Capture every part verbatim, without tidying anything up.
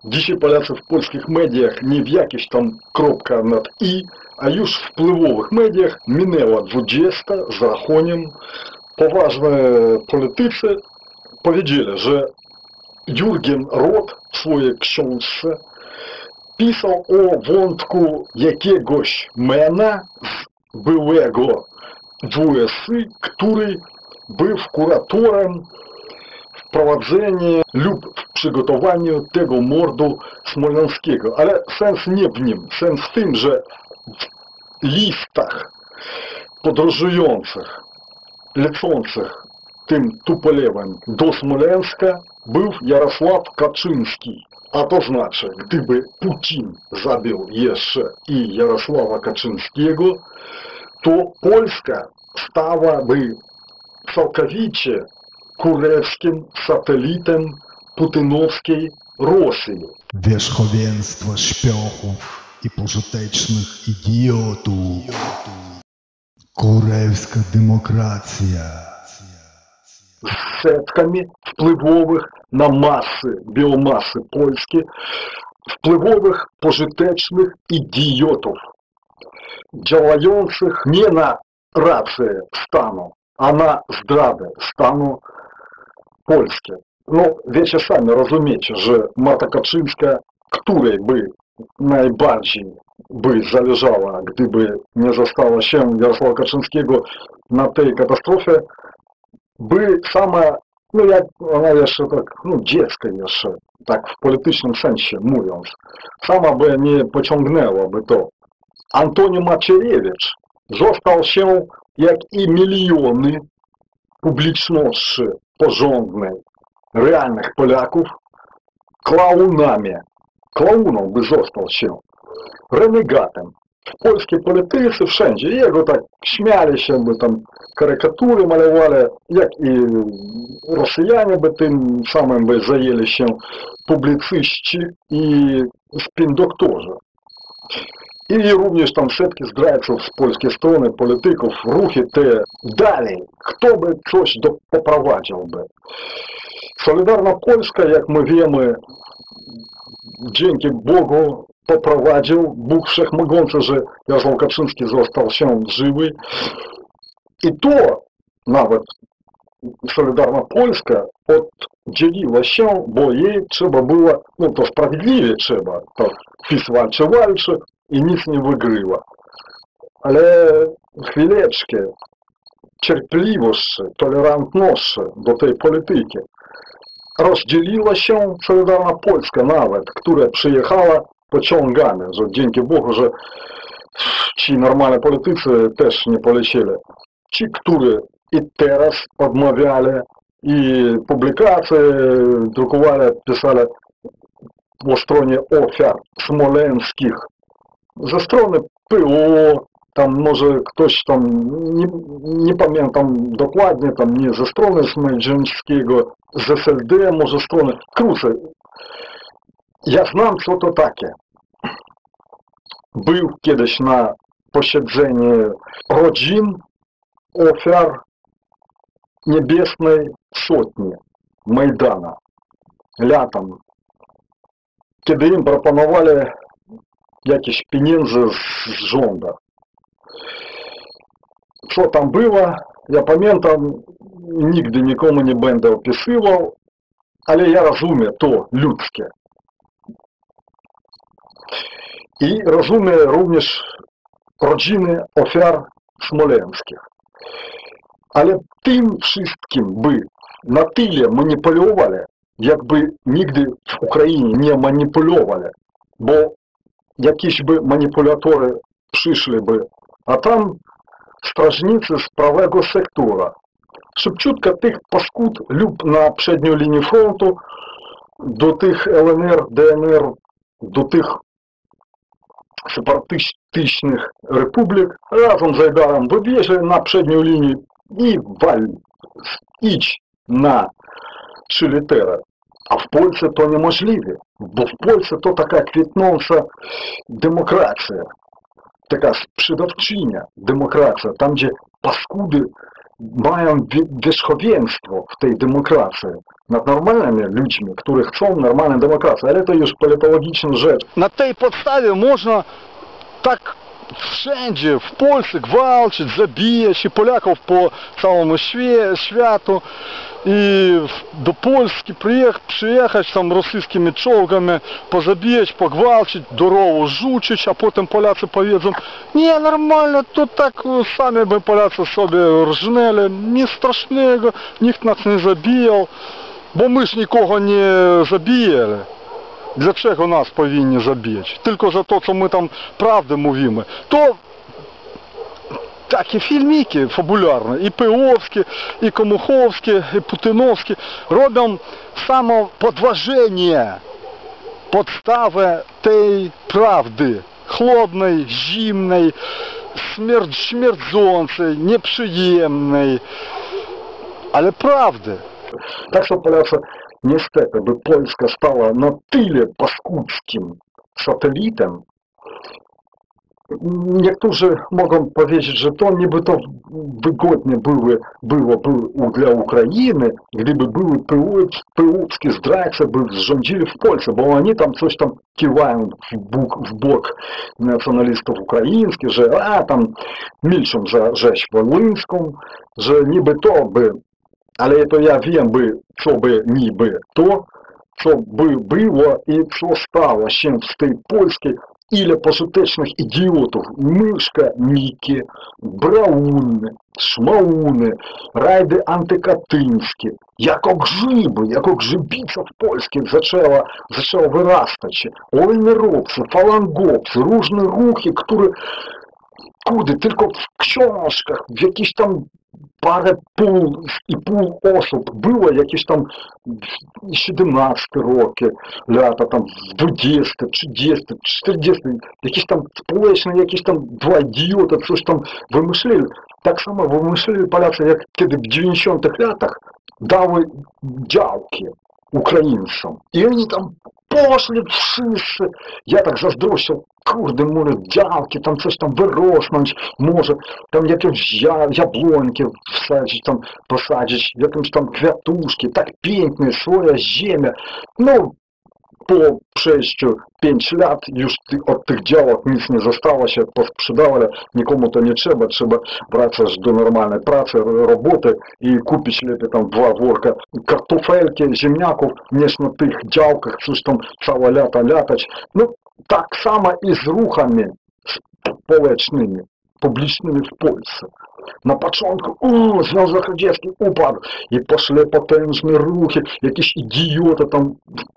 Dzisiaj poляcy w polskich mediach nie w jakiejś tam kropka nad i, a już w wpływowych mediach minęła dwudziesta z rachunkiem. Poważne politycy powiedzieli, że Jurgen Roth w swojej książce pisał o wątku jakiegoś mena z byłego W S Y, który był kuratorem w prowadzeniu lub w przygotowaniu tego mordu smoleńskiego. Ale sens nie w nim. Sens w tym, że w listach podróżujących, lecących tym Tupolewem do Smoleńska był Jarosław Kaczyński. A to znaczy, gdyby Putin zabił jeszcze i Jarosława Kaczyńskiego, to Polska stałaby całkowicie kurewskim satelitem putinowskiej Rosji. Wierzchowieństwo śpiochów i pożytecznych idiotów. Kurewska demokracja. Z setkami wpływowych na masy, biomasy polskie, wpływowych, pożytecznych idiotów, działających nie na rację stanu, a na zdradę stanu polskie. No, wiecie sami, rozumiecie, że Marta Kaczyńska, której by najbardziej by zależała, gdyby nie została się Jarosława Kaczyńskiego na tej katastrofie, by sama, no jak ona jeszcze tak, no dziecko jeszcze, tak w politycznym sensie mówiąc, sama by nie pociągnęłaby to. Antoni Macierewicz został się, jak i miliony publiczności porządnej, realnych Polaków, klaunami. Klauną by został się, renegatem. W polskiej polityce wszędzie jego tak śmiali się, by tam karykatury malowali, jak i Rosjanie by tym samym by zajęli się publicyści i spin-doktorzy. I również tam setki zdrajców z polskiej strony, polityków, ruchy te dalej. Kto by coś do, poprowadziłby? Solidarna Polska, jak my wiemy, dzięki Bogu poprowadził Bóg Wszechmogący, że Jarosław Kaczyński został się żywy. I to nawet Solidarna Polska oddzieliła się, bo jej trzeba było, no to sprawiedliwie trzeba, to PiS walczy, walczy i nic nie wygrywa. Ale chwileczkę, cierpliwości, tolerantności do tej polityki. Rozdzieliła się Solidarna Polska nawet, która przyjechała pociągami, że dzięki Bogu, że ci normalni politycy też nie polecieli. Ci, którzy i teraz odmawiali i publikacje drukowali, pisali po stronie ofiar smoleńskich, ze strony P O, tam może ktoś tam, nie, nie pamiętam dokładnie, tam nie ze strony Smoleńskiego, z S L D, może strony, krócej. Ja znam, co to takie. Był kiedyś na posiedzeniu rodzin ofiar Niebiesnej Sotni Majdana latem, kiedy im proponowali jakieś pieniądze z rządu. Co tam było, ja pamiętam, nigdy nikomu nie będę opisywał, ale ja rozumiem to ludzkie. I rozumiem również rodziny ofiar smoleńskich. Ale tym wszystkim by na tyle manipulowali, jakby nigdy w Ukrainie nie manipulowali, bo jakieś by manipulatory przyszliby, a tam strażnicy z prawego sektora szybciutko tych paskud lub na przednią linię frontu do tych L N R, D N R, do tych separatystycznych republik razem z Айдаром wybierze na przednią linię i wal, idź na trzy litery. A w Polsce to niemożliwe, bo w Polsce to taka kwitnąca demokracja, taka sprzedawczynia demokracja, tam gdzie paskudy mają wierzchowieństwo w tej demokracji nad normalnymi ludźmi, którzy chcą normalnej demokracji, ale to już politologiczna rzecz. Na tej podstawie można tak wszędzie w Polsce gwałcić, zabijać i Polaków po całemu światu i do Polski przyjechać, przyjechać tam rosyjskimi czołgami, pozabijać, pogwałcić, дорогу żuczyć, a potem Polacy powiedzą: nie, normalnie, to tak sami by Polacy sobie rżnęli, nic strasznego, nikt nas nie zabijał, bo my ж nikogo nie zabijali. Dlaczego nas powinni zabijać? Tylko za to, co my tam prawdę mówimy. To takie filmiki fabularne, i Pyłowskie, i Komuchowskie, i Putynowskie robią samo podważenie podstawy tej prawdy. Chłodnej, zimnej, śmierdz, śmierdzącej, nieprzyjemnej, ale prawdy. Tak що Polacy, niestety, by Polska stała na tyle paskudzkim satelitem, niektórzy mogą powiedzieć, że to niby to wygodnie były, było, było dla Ukrainy, gdyby były pyłowskie zdrajcy, by rządzili w Polsce, bo oni tam coś tam kiwają w bok, w bok nacjonalistów ukraińskich, że a tam milczą za rzeź wołyńską, że niby to by, ale to ja wiem by, co by niby to, co by było i co stało się z tej Polski. Ile pożytecznych idiotów, Myszka, Niki, Брауны, Szmauny, rajdy antykatynські, jako grzyby, jako grzybica w Polsce zaczęła, zaczęła wyrastać. Ольнеровцы, falangowcy, różne ruchy, które, kurde, tylko w książkach, w jakichś tam parę pół i pół osób było, jakieś tam siedemnaste roki, lata tam dwudzieste, trzydzieste, czterdzieste, jakieś tam społeczne, jakieś tam dwa idiota, coś tam wymyślili. Tak samo wymyślili Polacy, jak kiedy w dziewięćdziesiątych latach dały działki Ukraińcom. I oni tam poszli wszyscy. Ja tak zazdrościł, kurde, może działki, tam coś tam wyrosnąć, może tam jakieś jabłonki wsadzić, tam posadzić, jakieś tam kwiatuszki, tak piękne, swoja ziemia. No, po przejściu pięć lat już od tych działek nic nie zostało się, posprzedało, ale nikomu to nie trzeba, trzeba wracać do normalnej pracy, roboty i kupić lepiej tam dwa worka kartofelki, ziemniaków, niż na tych działkach coś tam całe lata latać. No, tak samo i z ruchami społecznymi, publicznymi w Polsce. Na początku, o, Związek Radziecki upadł i poszli potężne ruchy, jakieś idioty tam,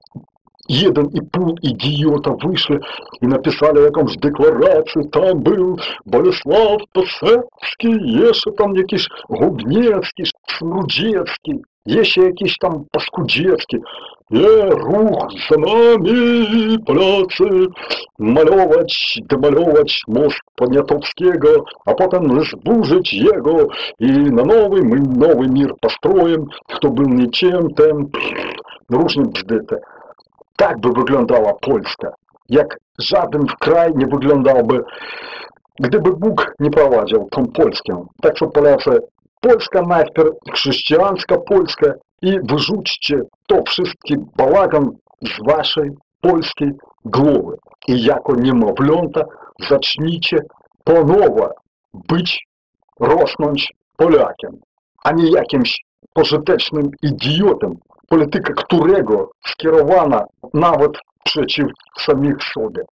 jeden i pół idiota wyszli i napisali jakąś deklarację, tam był Bolesław Pysewski, jeszcze tam jakiś Gubniewski, Srudziecki, jeszcze jakiś tam Paskudziecki. Nie, ruch za nami, Polacy, malować, demalować most Poniatowskiego, a potem zburzyć jego i na nowy, my nowy mir построим, kto był niczym, ten różnie bzdyte. Tak by wyglądała Polska, jak żaden kraj nie wyglądałby, gdyby Bóg nie prowadził tą Polskę. Tak co Polacy, Polska najpierw, chrześcijańska Polska i wyrzućcie to wszystki bałagan z waszej polskiej głowy. I jako niemowlęta zacznijcie ponownie być, rosnąć Polakiem, a nie jakimś pożytecznym idiotem, polityka którego skierowana nawet przeciw samych sobie.